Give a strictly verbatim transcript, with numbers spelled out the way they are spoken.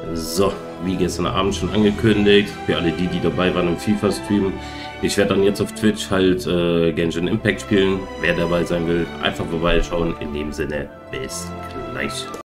So, wie gestern Abend schon angekündigt, für alle die, die dabei waren im FIFA-Stream, ich werde dann jetzt auf Twitch halt äh, Genshin Impact spielen. Wer dabei sein will, einfach vorbeischauen. In dem Sinne, bis gleich.